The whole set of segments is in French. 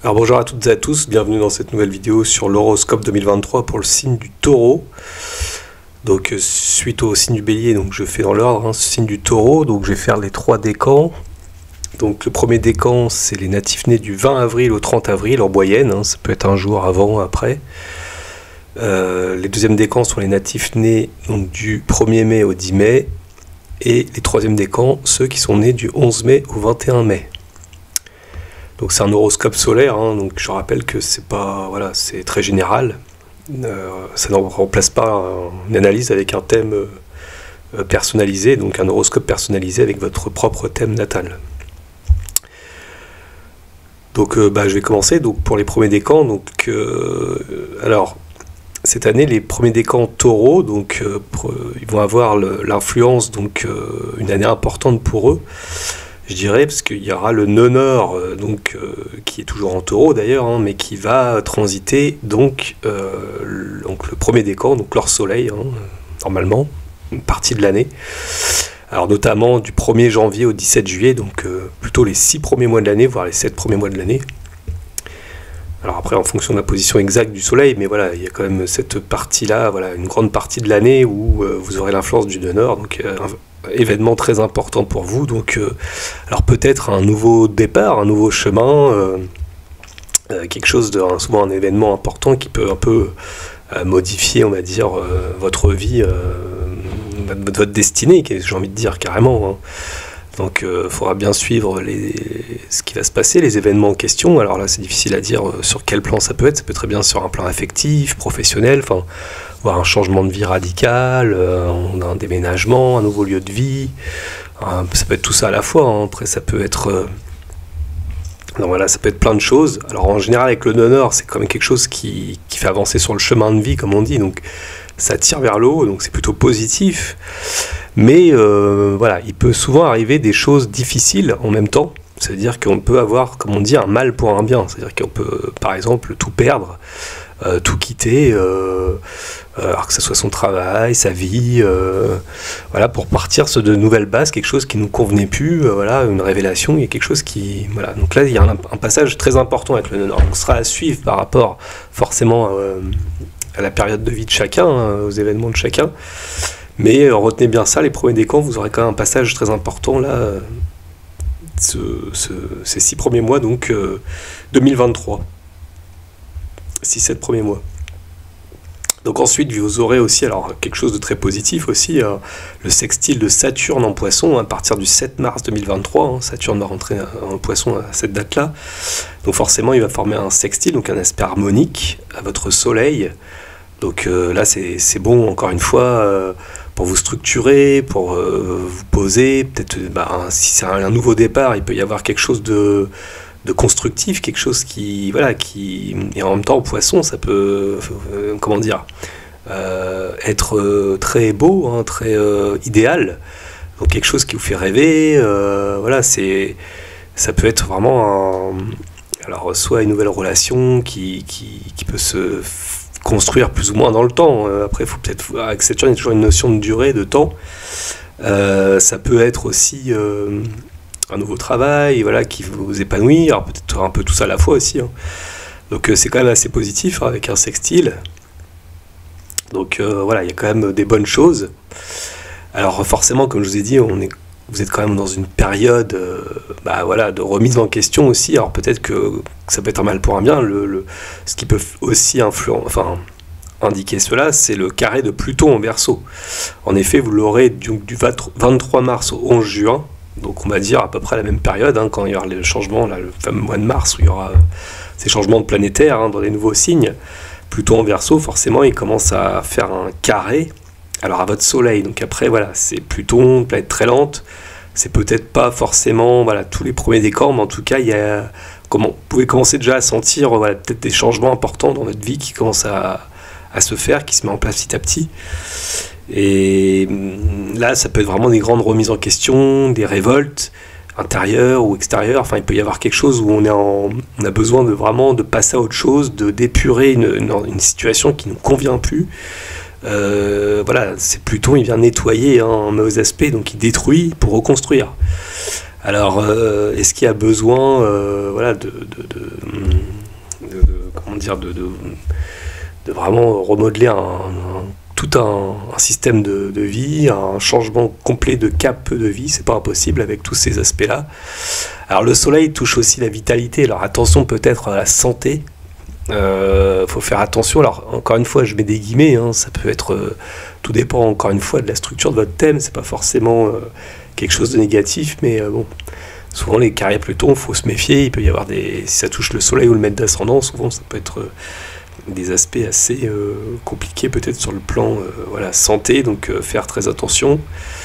Alors bonjour à toutes et à tous, bienvenue dans cette nouvelle vidéo sur l'horoscope 2023 pour le signe du Taureau. Donc suite au signe du Bélier, donc je fais dans l'ordre, ce signe du Taureau, donc je vais faire les 3 décans. Donc le premier décan, c'est les natifs nés du 20 avril au 30 avril en moyenne, ça peut être un jour avant, après. Les deuxièmes décans sont les natifs nés donc, du 1er mai au 10 mai. Et les troisièmes décans, ceux qui sont nés du 11 mai au 21 mai. Donc c'est un horoscope solaire, donc je rappelle que c'est pas, voilà, c'est très général. Ça ne remplace pas une analyse avec un thème personnalisé, donc un horoscope personnalisé avec votre propre thème natal. Donc je vais commencer donc, pour les premiers décans. Donc, alors, cette année, les premiers décans taureaux, donc, ils vont avoir l'influence, donc une année importante pour eux. Je dirais, parce qu'il y aura le nœud-nord, qui est toujours en taureau d'ailleurs, mais qui va transiter donc le premier décan, donc leur soleil, normalement, une partie de l'année. Alors notamment du 1er janvier au 17 juillet, donc plutôt les 6 premiers mois de l'année, voire les 7 premiers mois de l'année. Alors après, en fonction de la position exacte du soleil, mais voilà, il y a quand même cette partie-là, voilà, une grande partie de l'année où vous aurez l'influence du nœud-nord, donc événement très important pour vous, donc alors peut-être un nouveau départ, un nouveau chemin, quelque chose de souvent un événement important qui peut un peu modifier, on va dire, votre vie, votre destinée, j'ai envie de dire carrément. Donc il faudra bien suivre ce qui va se passer, les événements en question. Alors là c'est difficile à dire sur quel plan ça peut être très bien sur un plan affectif, professionnel, enfin voir un changement de vie radical, un déménagement, un nouveau lieu de vie, ça peut être tout ça à la fois, après ça peut être donc voilà, ça peut être plein de choses. Alors en général avec le nœud-nord c'est quand même quelque chose qui fait avancer sur le chemin de vie comme on dit, donc ça tire vers le haut, donc c'est plutôt positif, mais voilà, il peut souvent arriver des choses difficiles en même temps, c'est-à-dire qu'on peut avoir, comme on dit, un mal pour un bien, c'est-à-dire qu'on peut par exemple tout perdre, tout quitter, alors que ce soit son travail, sa vie, voilà, pour partir sur de nouvelles bases, quelque chose qui ne nous convenait plus, voilà, une révélation, il y a quelque chose qui... Voilà. Donc là, il y a un passage très important avec le nœud nord. On sera à suivre par rapport forcément à la période de vie de chacun, aux événements de chacun. Mais retenez bien ça, les premiers décans, vous aurez quand même un passage très important là, ces 6 premiers mois, donc 2023. 6-7 premiers mois. Donc ensuite, vous aurez aussi alors quelque chose de très positif aussi, le sextile de Saturne en Poisson à partir du 7 mars 2023. Saturne va rentrer en Poisson à cette date-là. Donc forcément, il va former un sextile, donc un aspect harmonique à votre Soleil. Donc là, c'est bon, encore une fois, pour vous structurer, pour vous poser. Peut-être, si c'est un nouveau départ, il peut y avoir quelque chose de constructif, quelque chose qui, voilà, et en même temps, au Poisson, ça peut, comment dire, être très beau, très idéal. Donc quelque chose qui vous fait rêver, voilà, ça peut être vraiment alors soit une nouvelle relation qui peut se construire plus ou moins dans le temps. Après, il faut peut-être, avec Saturne, il y a toujours une notion de durée, de temps. Ça peut être aussi un nouveau travail, voilà, qui vous épanouit, alors peut-être un peu tout ça à la fois aussi. Donc c'est quand même assez positif avec un sextile. Donc voilà, il y a quand même des bonnes choses. Alors forcément, comme je vous ai dit, vous êtes quand même dans une période voilà, de remise en question aussi. Alors peut-être que ça peut être un mal pour un bien. Ce qui peut aussi indiquer cela, c'est le carré de Pluton en Verseau. En effet, vous l'aurez du 23 mars au 11 juin. Donc on va dire à peu près à la même période, quand il y aura le changement, là, le fameux mois de mars, où il y aura ces changements planétaires dans les nouveaux signes. Pluton en Verseau, forcément, il commence à faire un carré, alors à votre Soleil. Donc après, voilà, c'est Pluton, planète très lente. C'est peut-être pas forcément, voilà, tous les premiers décors, mais en tout cas, vous pouvez commencer déjà à sentir, voilà, peut-être des changements importants dans votre vie qui commencent à se faire, qui se met en place petit à petit. Et là, ça peut être vraiment des grandes remises en question, des révoltes intérieures ou extérieures. Enfin, il peut y avoir quelque chose où on a besoin de passer à autre chose, d'épurer une situation qui ne nous convient plus. Voilà, c'est Pluton, il vient nettoyer un mauvais aspect, donc il détruit pour reconstruire. Alors, est-ce qu'il y a besoin voilà, comment dire, de vraiment remodeler tout un système de vie, un changement complet de cap de vie? C'est pas impossible avec tous ces aspects-là. Alors, le soleil touche aussi la vitalité. Alors, attention peut-être à la santé. Faut faire attention. Alors, encore une fois, je mets des guillemets, hein, ça peut être... tout dépend encore une fois de la structure de votre thème. C'est pas forcément quelque chose de négatif, mais bon... Souvent les carrières Pluton, il faut se méfier, il peut y avoir si ça touche le soleil ou le maître d'ascendant, souvent ça peut être des aspects assez compliqués peut-être sur le plan voilà, santé, donc faire très attention.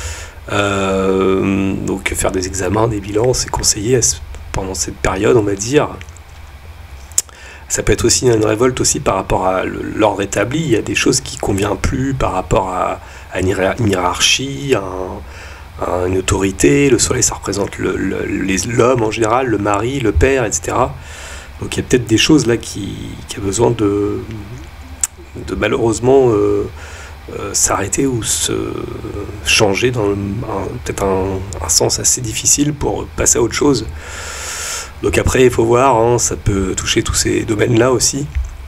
Donc faire des examens, des bilans, c'est conseillé pendant cette période, on va dire. Ça peut être aussi une révolte aussi par rapport à l'ordre établi, il y a des choses qui ne conviennent plus par rapport à une hiérarchie, à une autorité. Le soleil, ça représente l'homme en général, le mari, le père, etc. Donc il y a peut-être des choses là qui a besoin de malheureusement s'arrêter ou se changer dans peut-être un sens assez difficile pour passer à autre chose. Donc après, il faut voir, hein, ça peut toucher tous ces domaines-là aussi.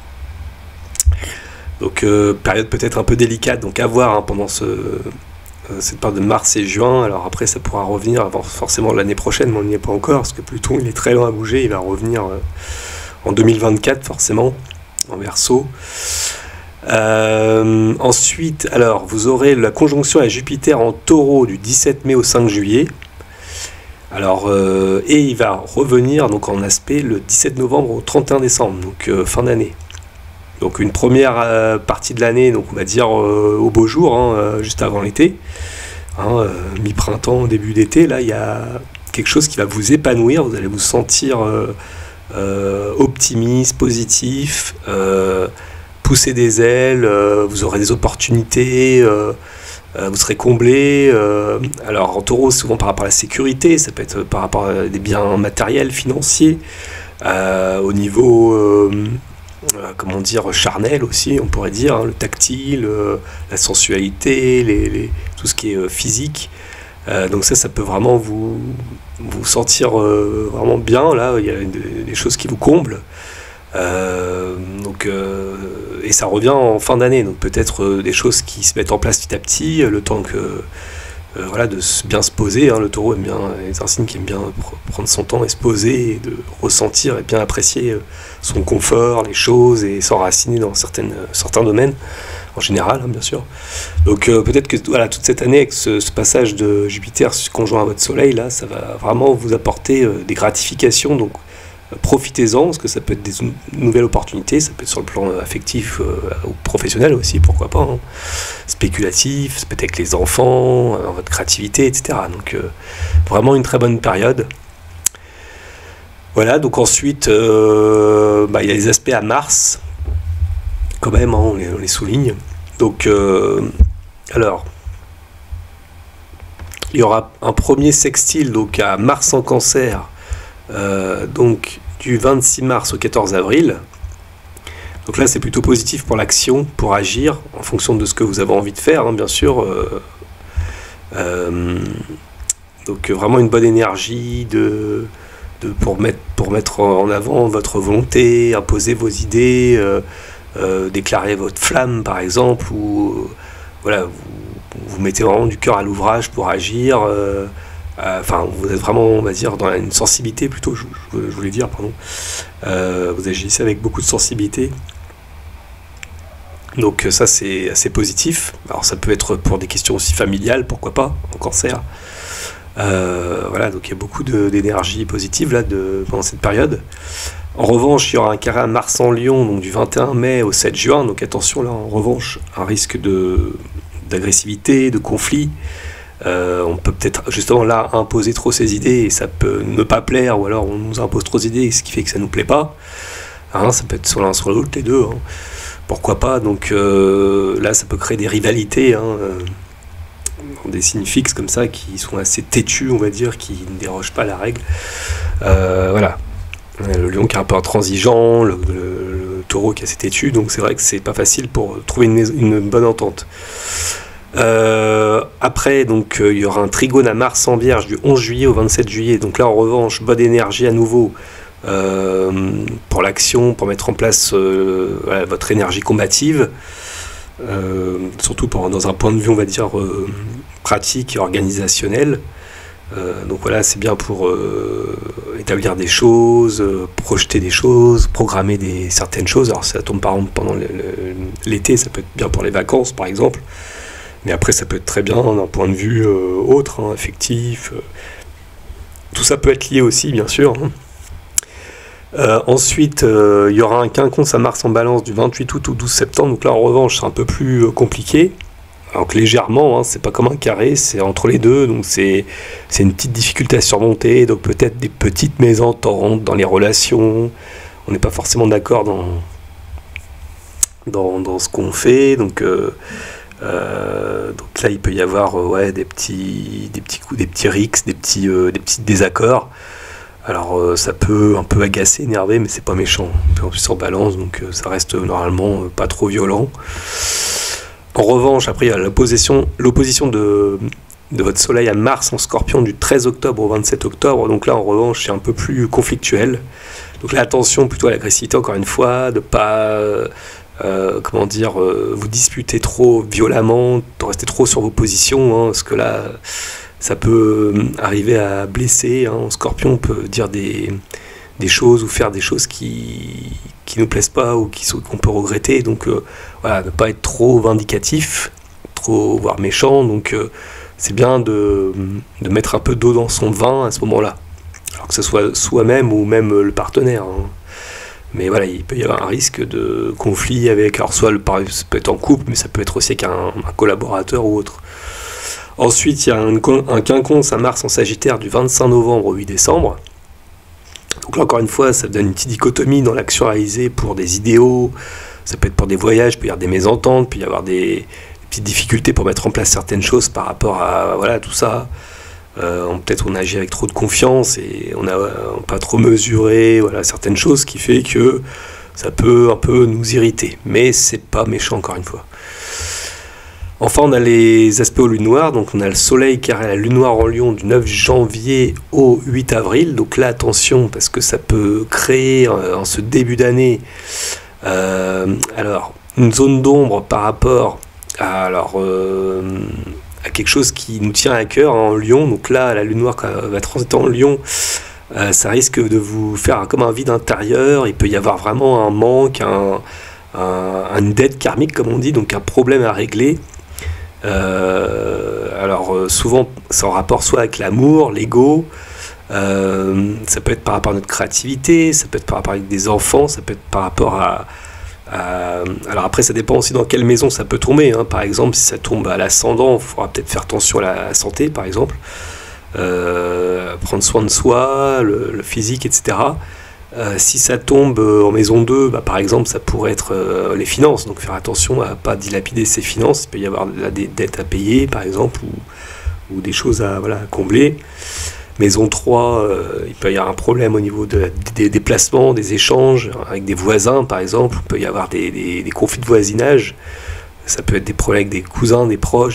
Donc période peut-être un peu délicate, donc à voir hein, pendant cette période de mars et juin. Alors après ça pourra revenir forcément l'année prochaine, mais on n'y est pas encore parce que Pluton il est très lent à bouger, il va revenir en 2024 forcément en Verseau. Ensuite, alors vous aurez la conjonction à Jupiter en Taureau du 17 mai au 5 juillet. Alors et il va revenir donc en aspect le 17 novembre au 31 décembre, donc fin d'année. Donc une première partie de l'année, donc on va dire au beau jour, hein, juste avant l'été, hein, mi-printemps, début d'été, là il y a quelque chose qui va vous épanouir, vous allez vous sentir optimiste, positif, pousser des ailes, vous aurez des opportunités, vous serez comblé. Alors en Taureau, souvent par rapport à la sécurité, ça peut être par rapport à des biens matériels, financiers, au niveau... comment dire, charnel aussi, on pourrait dire, hein, le tactile, la sensualité, tout ce qui est physique. Donc ça peut vraiment vous sentir vraiment bien, là, il y a des choses qui vous comblent. Et ça revient en fin d'année, donc peut-être des choses qui se mettent en place petit à petit, le temps que... voilà, de bien se poser, hein. Le Taureau est un signe qui aime bien prendre son temps et se poser, et de ressentir et bien apprécier son confort, les choses, et s'enraciner dans certains domaines, en général, hein, bien sûr. Donc peut-être que voilà, toute cette année, avec ce passage de Jupiter conjoint à votre Soleil, là, ça va vraiment vous apporter des gratifications, donc profitez-en, parce que ça peut être des nouvelles opportunités, ça peut être sur le plan affectif ou professionnel aussi, pourquoi pas, hein. Spéculatif, ça peut être avec les enfants, votre créativité, etc. Donc vraiment une très bonne période. Voilà, donc ensuite, il y a les aspects à Mars, quand même, hein, on les souligne. Donc, alors, il y aura un premier sextile donc à Mars en Cancer, donc du 26 mars au 14 avril. Donc là c'est plutôt positif pour l'action, pour agir en fonction de ce que vous avez envie de faire, hein, bien sûr. Donc vraiment une bonne énergie pour mettre en avant votre volonté, imposer vos idées, déclarer votre flamme par exemple, ou voilà, vous mettez vraiment du cœur à l'ouvrage pour agir. Enfin, vous êtes vraiment, on va dire, dans une sensibilité plutôt, je voulais dire, pardon. Vous agissez avec beaucoup de sensibilité. Donc ça, c'est assez positif. Alors ça peut être pour des questions aussi familiales, pourquoi pas, en Cancer. Voilà, donc il y a beaucoup d'énergie positive là, pendant cette période. En revanche, il y aura un carré à Mars en Lion, donc du 21 mai au 7 juin. Donc attention, là, en revanche, un risque d'agressivité, de conflit. On peut peut-être justement là imposer trop ses idées et ça peut ne pas plaire, ou alors on nous impose trop d'idées, ce qui fait que ça nous plaît pas, hein, ça peut être sur l'un sur l'autre, les deux, hein. Pourquoi pas. Donc là ça peut créer des rivalités, hein, des signes fixes comme ça qui sont assez têtus, on va dire, qui ne dérogent pas à la règle. Voilà, le lion qui est un peu intransigeant, le taureau qui est assez têtu, donc c'est vrai que c'est pas facile pour trouver une bonne entente. Après, donc, il y aura un trigone à Mars en Vierge du 11 juillet au 27 juillet. Donc là, en revanche, bonne énergie à nouveau pour l'action, pour mettre en place voilà, votre énergie combative. Surtout dans un point de vue, on va dire, pratique et organisationnel. Donc voilà, c'est bien pour établir des choses, projeter des choses, programmer certaines choses. Alors ça tombe par exemple pendant l'été, ça peut être bien pour les vacances par exemple. Mais après, ça peut être très bien d'un point de vue autre, hein, affectif. Tout ça peut être lié aussi, bien sûr. Ensuite, il y aura un quinconce à Mars en Balance du 28 août au 12 septembre. Donc là, en revanche, c'est un peu plus compliqué. Alors que légèrement, hein, c'est pas comme un carré, c'est entre les deux. Donc c'est une petite difficulté à surmonter. Donc peut-être des petites mésententes dans les relations. On n'est pas forcément d'accord dans ce qu'on fait. Donc là, il peut y avoir ouais, des petits coups, des petits rics, des petits désaccords. Alors ça peut un peu agacer, énerver, mais c'est pas méchant. En plus en Balance, donc ça reste normalement pas trop violent. En revanche, après il y a l'opposition de votre Soleil à Mars en Scorpion du 13 octobre au 27 octobre. Donc là, en revanche, c'est un peu plus conflictuel. Donc là, attention plutôt à l'agressivité, encore une fois, de pas vous disputer trop violemment, de rester trop sur vos positions, hein, parce que là, ça peut arriver à blesser. Hein. En Scorpion, on peut dire des choses ou faire des choses qui nous plaisent pas ou qu'on peut regretter. Donc voilà, ne pas être trop vindicatif, voire méchant. Donc c'est bien de mettre un peu d'eau dans son vin à ce moment-là. Alors que ce soit soi-même ou même le partenaire. Hein. Mais voilà, il peut y avoir un risque de conflit avec, alors soit ça peut être en couple, mais ça peut être aussi avec un collaborateur ou autre. Ensuite, il y a un quinconce à Mars en Sagittaire du 25 novembre au 8 décembre. Donc là, encore une fois, ça donne une petite dichotomie dans l'action réalisée pour des idéaux. Ça peut être pour des voyages, il peut y avoir des mésententes, il peut y avoir des petites difficultés pour mettre en place certaines choses par rapport à voilà, tout ça. Peut-être on agit avec trop de confiance et on n'a pas trop mesuré voilà, certaines choses, ce qui fait que ça peut un peu nous irriter. Mais c'est pas méchant, encore une fois. Enfin, on a les aspects aux lunes noires. Donc on a le Soleil carré à la lune noire en Lion du 9 janvier au 8 avril. Donc là, attention, parce que ça peut créer en ce début d'année alors une zone d'ombre par rapport à quelque chose qui nous tient à cœur, hein, en Lion. Donc là, la lune noire va transiter en Lion, ça risque de vous faire comme un vide intérieur. Il peut y avoir vraiment un manque, une dette karmique comme on dit, donc un problème à régler. Souvent c'est en rapport soit avec l'amour, l'ego, ça peut être par rapport à notre créativité, ça peut être par rapport avec des enfants, ça peut être par rapport alors après ça dépend aussi dans quelle maison ça peut tomber, hein. Par exemple si ça tombe à l'ascendant, il faudra peut-être faire attention à la santé par exemple, prendre soin de soi, le physique, etc. Si ça tombe en maison 2, par exemple, ça pourrait être les finances, donc faire attention à ne pas dilapider ses finances. Il peut y avoir des dettes à payer, par exemple, ou des choses à combler. Maison 3, il peut y avoir un problème au niveau des déplacements, des échanges, avec des voisins, par exemple. Il peut y avoir des conflits de voisinage. Ça peut être des problèmes avec des cousins, des proches,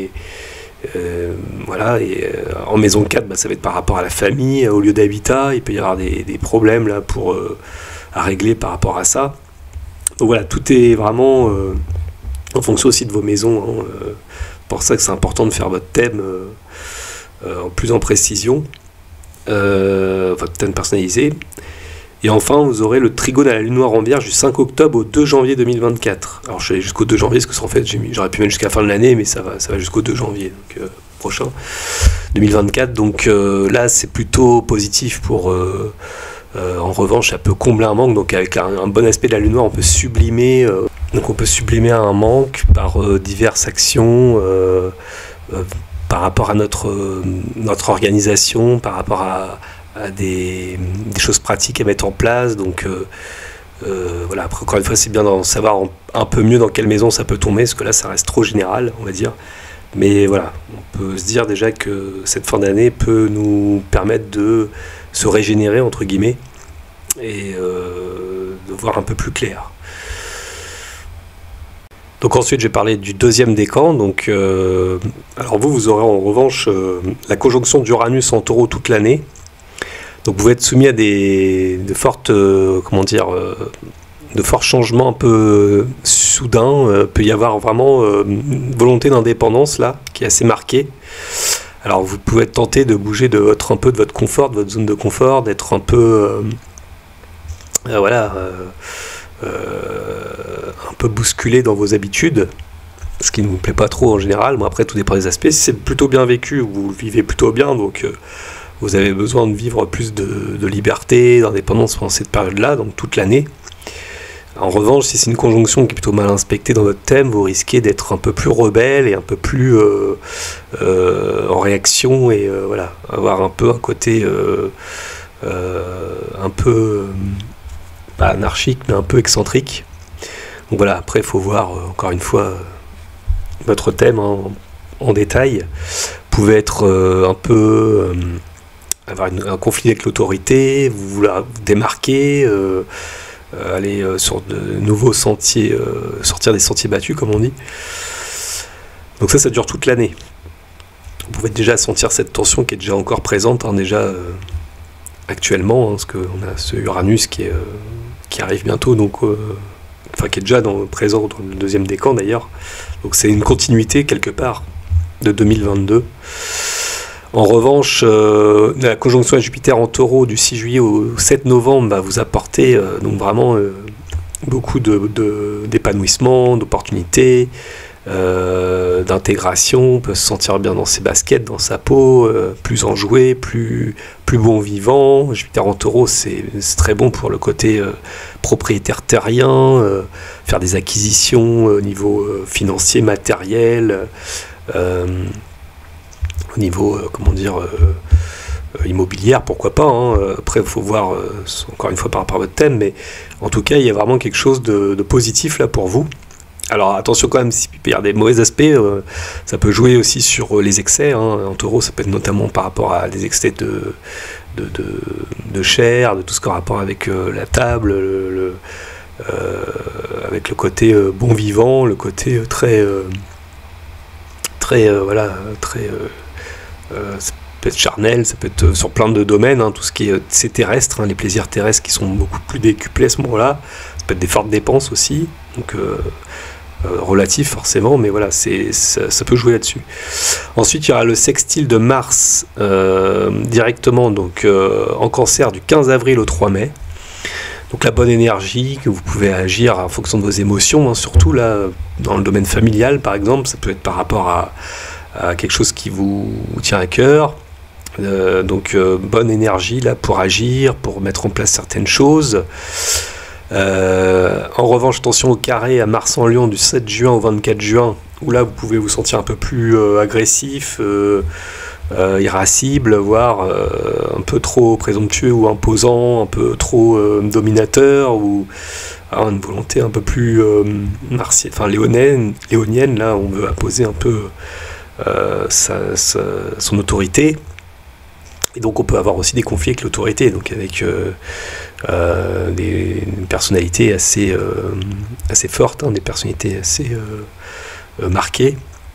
en maison 4, ça va être par rapport à la famille, au lieu d'habitat. Il peut y avoir des problèmes là à régler par rapport à ça. Donc voilà, tout est vraiment en fonction aussi de vos maisons, hein. Pour ça que c'est important de faire votre thème plus en précision, votre thème personnalisé. Et enfin, vous aurez le trigone à la lune noire en Vierge du 5 octobre au 2 janvier 2024. Alors je suis allé jusqu'au 2 janvier, parce que en fait j'aurais pu mettre jusqu'à la fin de l'année, mais ça va jusqu'au 2 janvier donc, prochain 2024. Donc là c'est plutôt positif pour en revanche ça peut combler un manque. Donc avec un bon aspect de la lune noire, on peut sublimer un manque par diverses actions, par rapport à notre organisation, par rapport à des choses pratiques à mettre en place. Donc voilà, après, encore une fois c'est bien d'en savoir un peu mieux dans quelle maison ça peut tomber, parce que là ça reste trop général, on va dire. Mais voilà, on peut se dire déjà que cette fin d'année peut nous permettre de se régénérer entre guillemets et de voir un peu plus clair. Donc ensuite, j'ai parlé du deuxième décan. Donc, alors vous aurez en revanche la conjonction d'Uranus en Taureau toute l'année. Donc vous êtes soumis à de fortes, de forts changements un peu soudains. Peut y avoir vraiment une volonté d'indépendance là, qui est assez marquée. Alors vous pouvez être tenté de bouger un peu de votre confort, de votre zone de confort, d'être un peu, un peu bousculé dans vos habitudes, ce qui ne vous plaît pas trop en général. Bon, après, tout dépend des aspects. Si c'est plutôt bien vécu, vous le vivez plutôt bien, donc vous avez besoin de vivre plus de liberté, d'indépendance pendant cette période-là, donc toute l'année. En revanche, si c'est une conjonction qui est plutôt mal inspectée dans votre thème, vous risquez d'être un peu plus rebelle et un peu plus en réaction et voilà, avoir un peu un côté un peu pas anarchique, mais un peu excentrique. Donc voilà, après il faut voir encore une fois votre thème en détail. Vous pouvez être un peu avoir un conflit avec l'autorité, vous la démarquer, aller sur de nouveaux sentiers, sortir des sentiers battus comme on dit. Donc ça dure toute l'année. Vous pouvez déjà sentir cette tension qui est déjà encore présente, déjà actuellement, parce qu'on a ce Uranus qui arrive bientôt, donc qui est déjà présent dans le deuxième décan d'ailleurs. Donc c'est une continuité quelque part de 2022. En revanche, la conjonction à Jupiter en Taureau du 6 juillet au 7 novembre va vous apporter donc vraiment beaucoup d'épanouissement, d'opportunités, d'intégration. On peut se sentir bien dans ses baskets, dans sa peau, plus enjoué, plus bon vivant. Jupiter en Taureau, c'est très bon pour le côté propriétaire terrien, faire des acquisitions au niveau financier, matériel, au niveau immobilière, pourquoi pas, hein. Après il faut voir encore une fois par rapport à votre thème, mais en tout cas il y a vraiment quelque chose de positif là pour vous. Alors attention quand même, s'il peut y avoir des mauvais aspects, ça peut jouer aussi sur les excès, hein. En Taureau, ça peut être notamment par rapport à des excès de chair, de tout ce qui a rapport avec la table, avec le côté bon vivant, le côté très ça peut être charnel, ça peut être sur plein de domaines, hein, tout ce qui est terrestre, hein, les plaisirs terrestres qui sont beaucoup plus décuplés à ce moment-là. Ça peut être des fortes dépenses aussi, donc relatif forcément, mais voilà, ça peut jouer là-dessus. Ensuite, il y aura le sextile de Mars directement donc en Cancer du 15 avril au 3 mai. Donc la bonne énergie, que vous pouvez agir en fonction de vos émotions, hein, surtout là, dans le domaine familial par exemple, ça peut être par rapport à quelque chose qui vous tient à cœur. Bonne énergie là pour agir, pour mettre en place certaines choses. En revanche, attention au carré à Mars en Lion du 7 juin au 24 juin, où là vous pouvez vous sentir un peu plus agressif, irascible, voire un peu trop présomptueux ou imposant, un peu trop dominateur, ou une volonté un peu plus martienne, enfin léonienne, là on veut imposer un peu son autorité. Et donc on peut avoir aussi des conflits avec l'autorité, donc avec des personnalités assez fortes, hein, des personnalités assez marquées.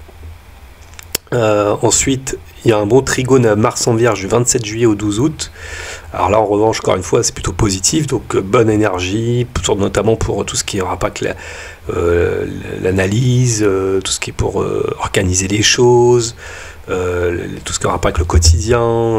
Ensuite, il y a un bon trigone à Mars en Vierge du 27 juillet au 12 août. Alors là, en revanche, encore une fois, c'est plutôt positif, donc bonne énergie, notamment pour tout ce qui aura pas que l'analyse, tout ce qui est pour organiser les choses, tout ce qui aura pas que le quotidien,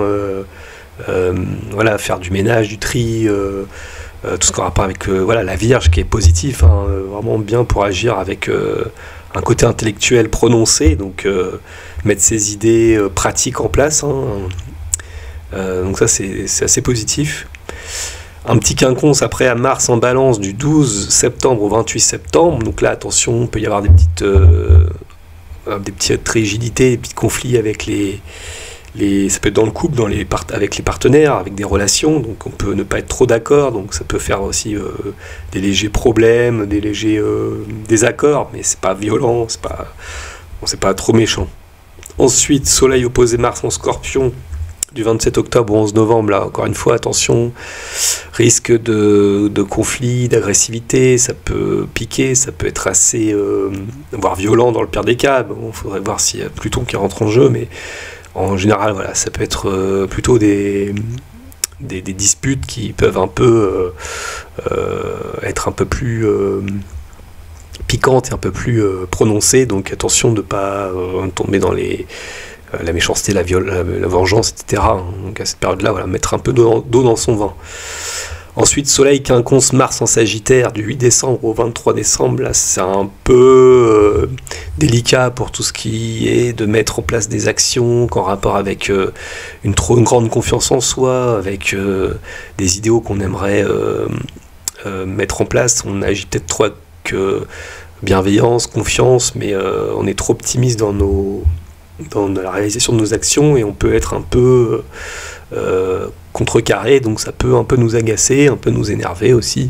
faire du ménage, du tri, tout ce qui aura pas avec la Vierge qui est positif, hein, vraiment bien pour agir avec un côté intellectuel prononcé, donc mettre ses idées pratiques en place, hein. Donc ça c'est assez positif. Un petit quinconce après à Mars en Balance du 12 septembre au 28 septembre, donc là attention, il peut y avoir des petites rigidités, des petits conflits avec ça peut être dans le couple, avec les partenaires, avec des relations, donc on peut ne pas être trop d'accord, donc ça peut faire aussi des légers problèmes, des légers désaccords, mais c'est pas violent, c'est pas trop méchant. Ensuite, Soleil opposé Mars en Scorpion du 27 octobre au 11 novembre, là, encore une fois, attention, risque de conflit, d'agressivité, ça peut piquer, ça peut être assez, voire violent dans le pire des cas. Bon, faudrait voir s'il y a Pluton qui rentre en jeu, mais en général, voilà, ça peut être plutôt des disputes qui peuvent un peu être un peu plus piquantes et un peu plus prononcées, donc attention de ne pas tomber dans la méchanceté, la vengeance, etc. Donc à cette période-là, voilà, mettre un peu d'eau dans son vin. Ensuite, Soleil quinconce Mars en Sagittaire du 8 décembre au 23 décembre, là c'est un peu délicat pour tout ce qui est de mettre en place des actions en rapport avec une trop grande confiance en soi, avec des idéaux qu'on aimerait mettre en place. On agit peut-être trop avec bienveillance, confiance, mais on est trop optimiste dans la réalisation de nos actions et on peut être un peu contrecarré, donc ça peut un peu nous agacer, un peu nous énerver aussi.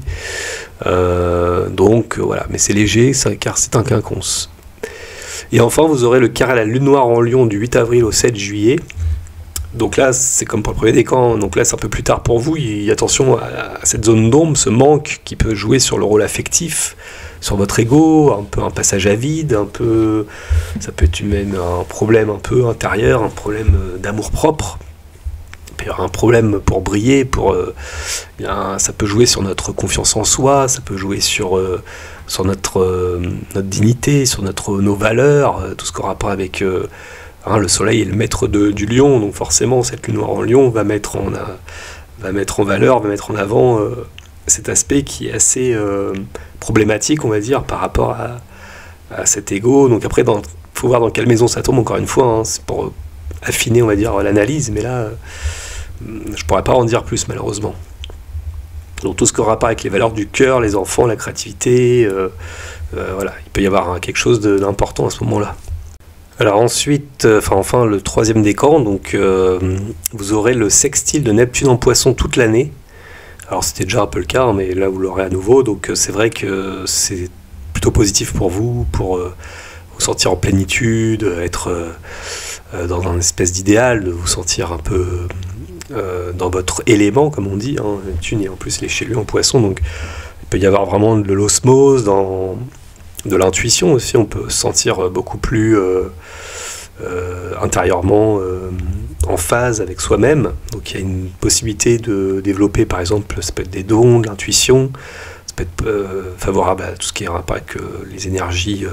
Donc voilà, mais c'est léger car c'est un quinconce. Et enfin, vous aurez le carré à la lune noire en Lion du 8 avril au 7 juillet. Donc là, c'est comme pour le premier décan, donc là c'est un peu plus tard pour vous. Attention à cette zone d'ombre, ce manque qui peut jouer sur le rôle affectif, sur votre ego, un peu un passage à vide, un peu, ça peut être même un problème un peu intérieur, un problème d'amour-propre. Il peut y avoir un problème pour briller, ça peut jouer sur notre confiance en soi, ça peut jouer sur notre dignité, sur nos valeurs, tout ce qu'on a rapport avec le soleil est le maître du lion, donc forcément cette lune noire en lion va mettre en valeur, va mettre en avant cet aspect qui est assez problématique, on va dire, par rapport à cet ego. Donc après, faut voir dans quelle maison ça tombe, encore une fois, hein, c'est pour affiner, on va dire, l'analyse, mais là, je pourrais pas en dire plus, malheureusement. Donc tout ce qui a rapport avec les valeurs du cœur, les enfants, la créativité, voilà, il peut y avoir quelque chose d'important à ce moment-là. Alors ensuite, enfin le troisième décan, donc vous aurez le sextile de Neptune en Poisson toute l'année. Alors c'était déjà un peu le cas, mais là vous l'aurez à nouveau, donc c'est vrai que c'est plutôt positif pour vous sentir en plénitude, être dans un espèce d'idéal, de vous sentir un peu dans votre élément, comme on dit, hein. Neptune et en plus il est chez lui en Poisson, donc il peut y avoir vraiment de l'osmose, de l'intuition aussi, on peut se sentir beaucoup plus intérieurement en phase avec soi-même. Donc il y a une possibilité de développer, par exemple, ça peut être des dons, de l'intuition, ça peut être favorable à tout ce qui est rapport avec les énergies,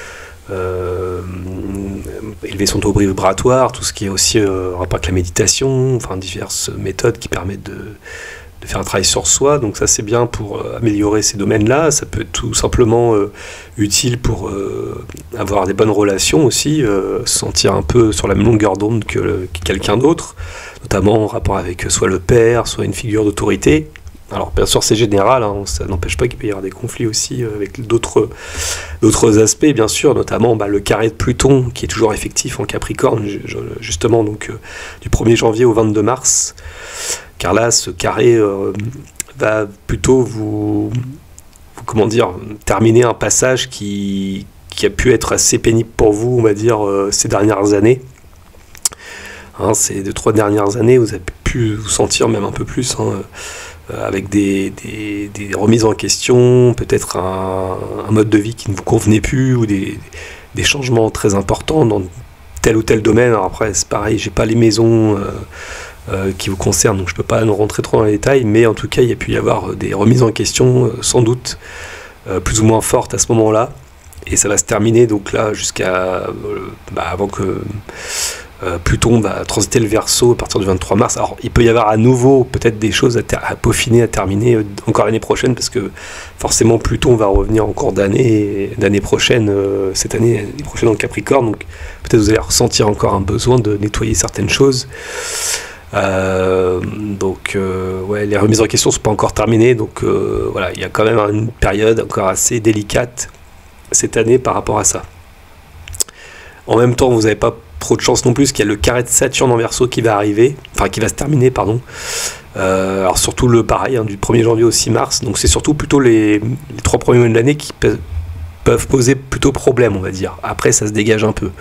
élever son taux vibratoire, tout ce qui est aussi rapport avec la méditation, enfin diverses méthodes qui permettent de faire un travail sur soi, donc ça c'est bien pour améliorer ces domaines-là. Ça peut être tout simplement utile pour avoir des bonnes relations aussi, se sentir un peu sur la même longueur d'onde que quelqu'un d'autre, notamment en rapport avec soit le père, soit une figure d'autorité. Alors bien sûr c'est général, hein, ça n'empêche pas qu'il peut y avoir des conflits aussi avec d'autres aspects, bien sûr, notamment le carré de Pluton qui est toujours effectif en Capricorne, justement, donc du 1er janvier au 22 mars. Car là, ce carré va plutôt vous terminer un passage qui a pu être assez pénible pour vous, on va dire, ces dernières années. Hein, ces 2-3 dernières années, vous avez pu vous sentir même un peu plus, hein, avec des remises en question, peut-être un mode de vie qui ne vous convenait plus, ou des changements très importants dans tel ou tel domaine. Alors après, c'est pareil, j'ai pas les maisons qui vous concerne, donc je ne peux pas rentrer trop dans les détails, mais en tout cas il y a pu y avoir des remises en question sans doute plus ou moins fortes à ce moment-là, et ça va se terminer donc là jusqu'à avant que Pluton va transiter le Verseau à partir du 23 mars. Alors il peut y avoir à nouveau peut-être des choses à peaufiner, à terminer encore l'année prochaine, parce que forcément Pluton va revenir en cours d'année prochaine, cette année, l'année prochaine en Capricorne, donc peut-être vous allez ressentir encore un besoin de nettoyer certaines choses. Ouais, les remises en question ne sont pas encore terminées, donc voilà, il y a quand même une période encore assez délicate cette année par rapport à ça. En même temps, vous n'avez pas trop de chance non plus, qu'il y a le carré de Saturne en Verseau qui va arriver, enfin qui va se terminer, pardon. Alors surtout pareil, hein, du 1er janvier au 6 mars, donc c'est surtout plutôt les 3 premiers mois de l'année qui peuvent poser plutôt problème, on va dire. Après, ça se dégage un peu.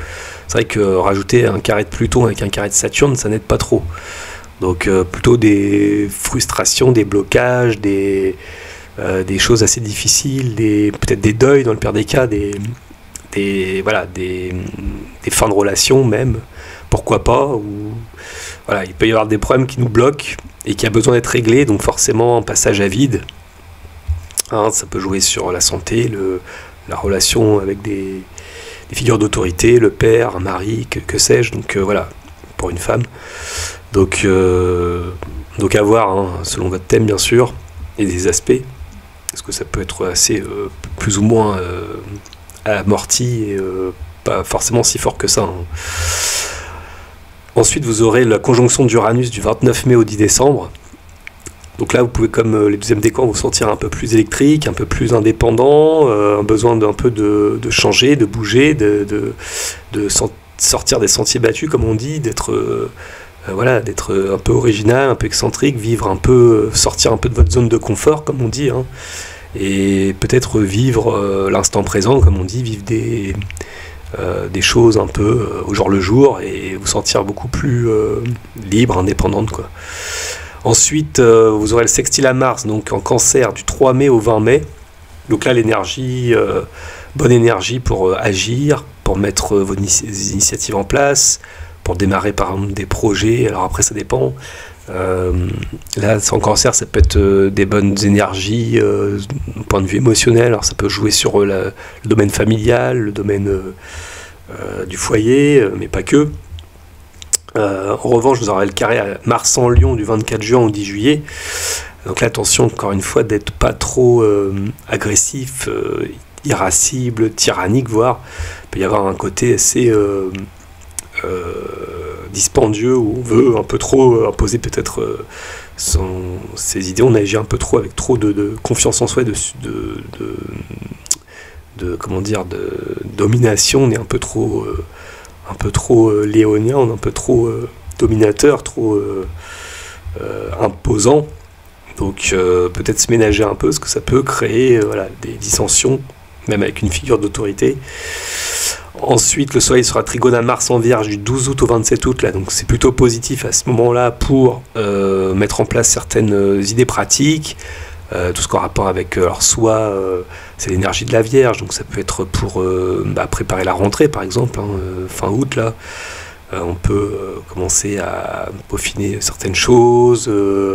c'est vrai que rajouter un carré de Pluton avec un carré de Saturne, ça n'aide pas trop. Donc plutôt des frustrations, des blocages, des choses assez difficiles, peut-être des deuils dans le pire des cas, voilà, des fins de relation même, pourquoi pas, ou voilà, il peut y avoir des problèmes qui nous bloquent et qui a besoin d'être réglés, donc forcément un passage à vide. Hein, ça peut jouer sur la santé, la relation avec des figures d'autorité, le père, un mari, que sais-je, donc voilà, pour une femme. Donc à voir, hein, selon votre thème bien sûr, et des aspects, parce que ça peut être assez plus ou moins amorti et pas forcément si fort que ça. Hein. Ensuite, vous aurez la conjonction d'Uranus du 29 mai au 10 décembre. Donc là, vous pouvez, comme les 12e décans, vous sentir un peu plus électrique, un peu plus indépendant, un besoin d'un peu de changer, de bouger, de sortir des sentiers battus, comme on dit, d'être un peu original, un peu excentrique, vivre un peu, sortir un peu de votre zone de confort, comme on dit, hein, et peut-être vivre l'instant présent, comme on dit, vivre des choses un peu au jour le jour et vous sentir beaucoup plus libre, indépendante, quoi. Ensuite, vous aurez le sextile à Mars, donc en Cancer, du 3 mai au 20 mai. Donc là, l'énergie, bonne énergie pour agir, pour mettre vos initiatives en place, pour démarrer par exemple des projets. Alors après, ça dépend. Là, en Cancer, ça peut être des bonnes énergies du point de vue émotionnel. Alors ça peut jouer sur le domaine familial, le domaine du foyer, mais pas que. En revanche, vous aurez le carré à Mars en Lion du 24 juin au 10 juillet. Donc là, attention, encore une fois, d'être pas trop agressif, irascible, tyrannique, voire. Il peut y avoir un côté assez dispendieux où on veut un peu trop imposer peut-être ses idées. On agit un peu trop avec trop de confiance en soi, de domination. On est un peu trop léonien, on est un peu trop dominateur, trop imposant. Donc peut-être se ménager un peu, parce que ça peut créer des dissensions, même avec une figure d'autorité. Ensuite, le Soleil sera trigone à Mars en Vierge du 12 août au 27 août, là, donc c'est plutôt positif à ce moment-là pour mettre en place certaines idées pratiques, tout ce qu'en rapport avec soit c'est l'énergie de la Vierge, donc ça peut être pour préparer la rentrée par exemple, hein, fin août là, on peut commencer à peaufiner certaines choses,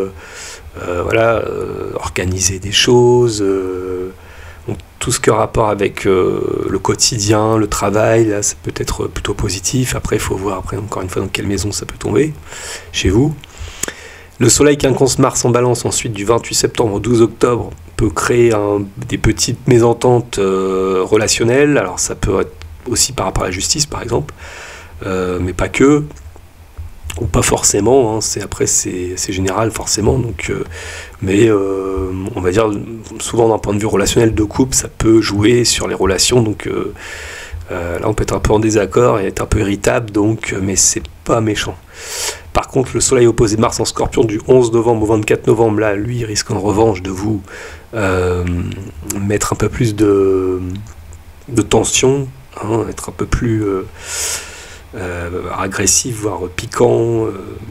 organiser des choses, donc tout ce qui a rapport avec le quotidien, le travail, là ça peut être plutôt positif. Après il faut voir encore une fois dans quelle maison ça peut tomber chez vous. Le Soleil quinconce Mars en Balance ensuite du 28 septembre au 12 octobre peut créer des petites mésententes relationnelles. Alors ça peut être aussi par rapport à la justice par exemple, mais pas que, ou pas forcément, hein, c'est général forcément, donc, mais on va dire souvent d'un point de vue relationnel de couple, ça peut jouer sur les relations, donc là on peut être un peu en désaccord et être un peu irritable, donc, mais c'est pas méchant. Par contre, le Soleil opposé Mars en Scorpion du 11 novembre au 24 novembre, là, lui, il risque en revanche de vous mettre un peu plus de tension, hein, être un peu plus agressif, voire piquant,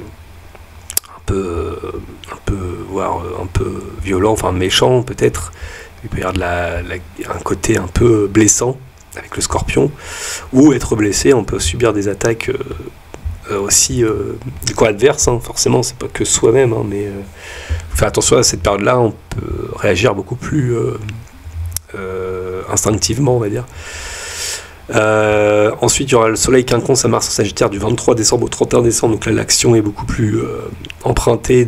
voire un peu violent, enfin méchant peut-être. Il peut y avoir un côté un peu blessant avec le Scorpion, ou être blessé, on peut subir des attaques aussi du camp adverse, hein, forcément c'est pas que soi-même, hein, mais faut faire attention à cette période là, on peut réagir beaucoup plus instinctivement, on va dire. Ensuite il y aura le Soleil quinconce à Mars en Sagittaire du 23 décembre au 31 décembre, donc là l'action est beaucoup plus empruntée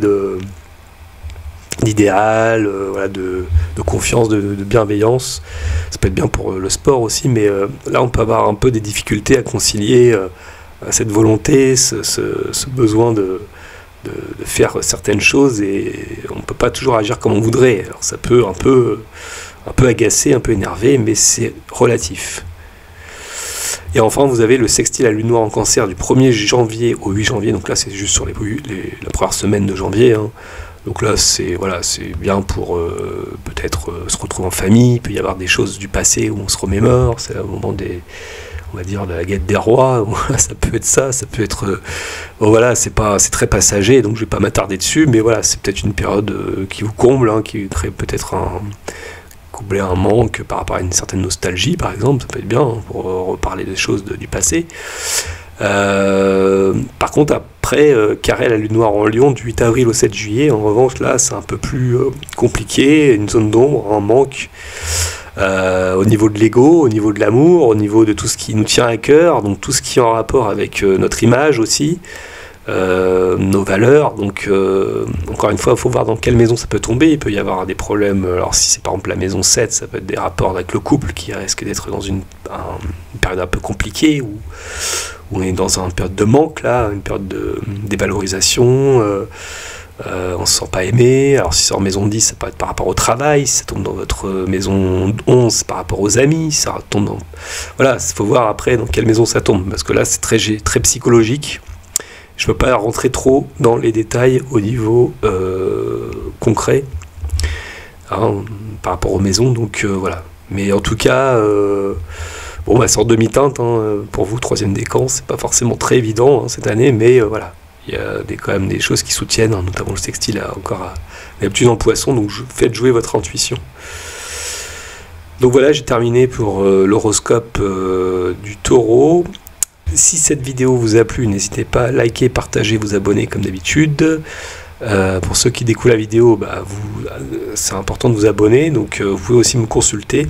d'idéal, de confiance, de bienveillance. Ça peut être bien pour le sport aussi, mais là on peut avoir un peu des difficultés à concilier cette volonté, ce besoin de faire certaines choses, et on ne peut pas toujours agir comme on voudrait. Alors ça peut un peu agacer, un peu énerver, mais c'est relatif. Et enfin, vous avez le sextile à Lune Noire en Cancer du 1er janvier au 8 janvier, donc là c'est juste sur la première semaine de janvier, hein. Donc là c'est bien pour peut-être se retrouver en famille, il peut y avoir des choses du passé où on se remémore, c'est un moment on va dire de la Guette des Rois, ça peut être ça, ça peut être bon, voilà, c'est très passager, donc je vais pas m'attarder dessus, mais voilà, c'est peut-être une période qui vous comble, hein, qui crée peut-être combler un manque par rapport à une certaine nostalgie, par exemple, ça peut être bien, hein, pour reparler des choses du passé. Par contre, après, carré la lune noire en Lion du 8 avril au 7 juillet, en revanche, là, c'est un peu plus compliqué, une zone d'ombre, un manque au niveau de l'ego, au niveau de l'amour, au niveau de tout ce qui nous tient à cœur, donc tout ce qui est en rapport avec notre image aussi, nos valeurs. Donc encore une fois, il faut voir dans quelle maison ça peut tomber. Il peut y avoir des problèmes, alors si c'est par exemple la maison 7, ça peut être des rapports avec le couple qui risque d'être dans une période un peu compliquée, où on est dans une période de manque, là, une période de dévalorisation, on se sent pas aimé. Alors si c'est en maison 10, ça peut être par rapport au travail, si ça tombe dans votre maison 11, par rapport aux amis, ça tombe dans... Voilà, il faut voir après dans quelle maison ça tombe, parce que là c'est très psychologique. Je ne peux pas rentrer trop dans les détails au niveau concret, hein, par rapport aux maisons, donc voilà. Mais en tout cas, bon, bah, c'est en demi-teinte, hein, pour vous, troisième décan, c'est pas forcément très évident, hein, cette année, mais voilà. Il y a quand même des choses qui soutiennent, hein, notamment le sextile a encore l'habitude en poisson, donc faites jouer votre intuition. Donc voilà, j'ai terminé pour l'horoscope du taureau. Si cette vidéo vous a plu, n'hésitez pas à liker, partager, vous abonner comme d'habitude. Pour ceux qui découvrent la vidéo, bah, c'est important de vous abonner, donc vous pouvez aussi me consulter.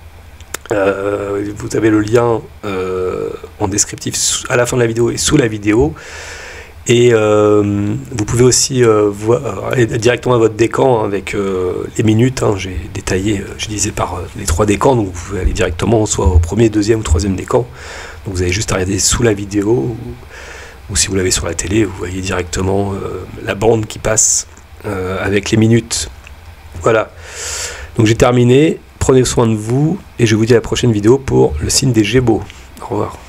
Vous avez le lien en descriptif à la fin de la vidéo et sous la vidéo. Et vous pouvez aussi aller directement à votre décan, hein, avec les minutes, hein, j'ai détaillé, je disais par les 3 décans, donc vous pouvez aller directement soit au premier, deuxième ou troisième décan. Donc vous avez juste à regarder sous la vidéo, ou si vous l'avez sur la télé, vous voyez directement la bande qui passe avec les minutes. Voilà, donc j'ai terminé, prenez soin de vous, et je vous dis à la prochaine vidéo pour le signe des Gémeaux. Au revoir.